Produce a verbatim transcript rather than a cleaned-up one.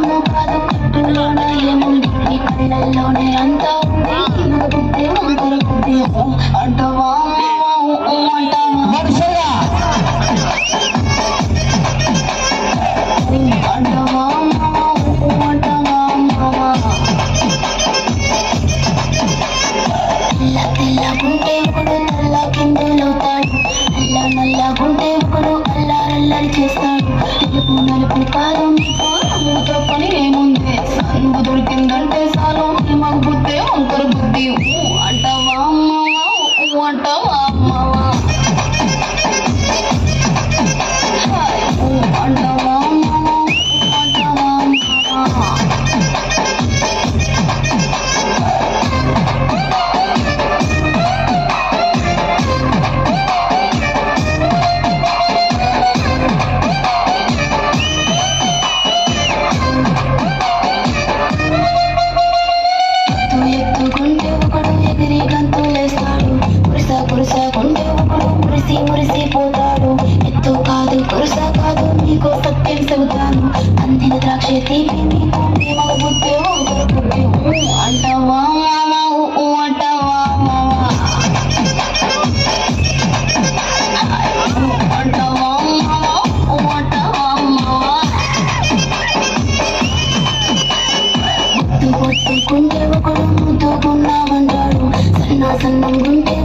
అమ్మో కాదు కట్టులోన ఏముంది నీ కళ్ళల్లోనే అంతా ఉంది మగ బుద్ధి వంకర బుద్ధి అంటవా అంటవా అంటవా అంటవా తెల్ల తెల్లగుంటే ఒకడు తెల్ల కిందలవుతాడు నల్ల నల్లగుంటే ఒకడు అల్లారల్లరి చేస్తాడు నలుపు నలుపు కాదు నీకు నమ్ముతో పని ఏముంది సందు దొరికిందంటే చాలు నీ మగ బుద్ధి వంకర బుద్ధి అంటవా అమ్మవా అంటవా అమ్మవా అంటవా అమ్మవా అంటవా అమ్మవా ఎత్తుకుంటే ఒకడు ఎగిరి గంతులేస్తాడు కురుస కురుస కొంటే ఒకడు మురిసి మురిసిపోతాడు ఎత్తు కాదు కురుస కాదు నీకు సత్యం చెబుతాను అందిన ద్రాక్ష తీపి నీకు మగ బుద్ధి వంకర బుద్ధి అంటవా మామా అంటవా మామా అంటవా మామా అంటవా మామా బొట్టు బొట్టుకుంటే ఒకడు ముద్దుకున్నామంటాడు సన్న సన్నం గుంటే